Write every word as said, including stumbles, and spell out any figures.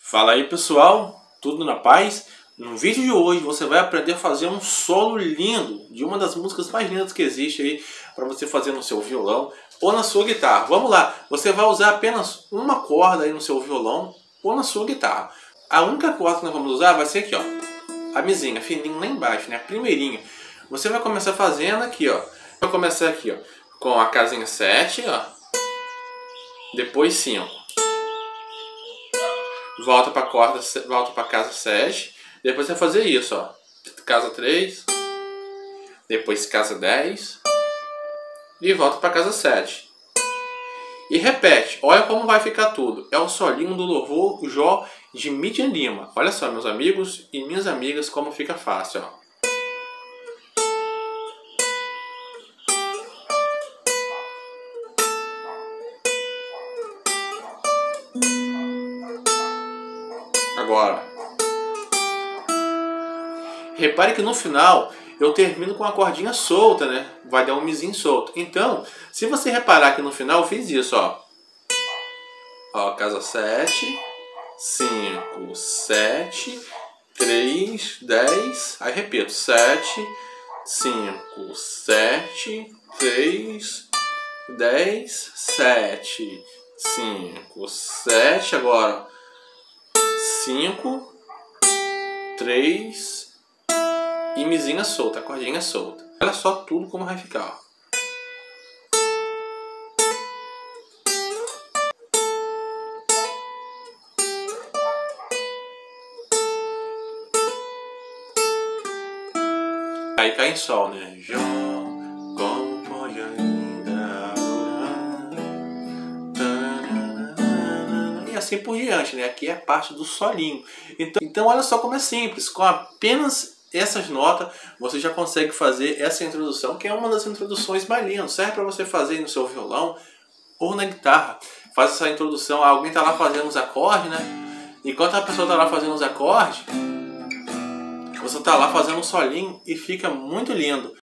Fala aí pessoal, tudo na paz? No vídeo de hoje você vai aprender a fazer um solo lindo de uma das músicas mais lindas que existe aí para você fazer no seu violão ou na sua guitarra. Vamos lá, você vai usar apenas uma corda aí no seu violão ou na sua guitarra. A única corda que nós vamos usar vai ser aqui, ó, a mizinha, fininha lá embaixo, né, a primeirinha. Você vai começar fazendo aqui, ó, vai começar aqui, ó, com a casinha sete, ó, depois cinco. Volta para corda, volta para casa sete, depois você vai fazer isso, ó. Casa três, depois casa dez e volta para casa sete. E repete, olha como vai ficar tudo. É o solinho do louvor Jó de Midian Lima. Olha só, meus amigos e minhas amigas, como fica fácil, ó. Agora, repare que no final eu termino com a cordinha solta, né? Vai dar um mizinho solto. Então, se você reparar que no final eu fiz isso, ó. Ó, casa sete, cinco, sete, três, dez. Aí repito, sete, cinco, sete, três, dez, sete, cinco, sete. Agora, cinco, três e mizinha solta, a cordinha solta. Olha só tudo como vai ficar, ó. Aí cai em sol, né? Jó, como pode ainda adorar? E assim por diante, né? Aqui é a parte do solinho. Então, então olha só como é simples. Com apenas essas notas, você já consegue fazer essa introdução, que é uma das introduções mais lindas. Serve para você fazer no seu violão ou na guitarra. Faz essa introdução, alguém está lá fazendo os acordes, né? Enquanto a pessoa está lá fazendo os acordes, você está lá fazendo um solinho e fica muito lindo.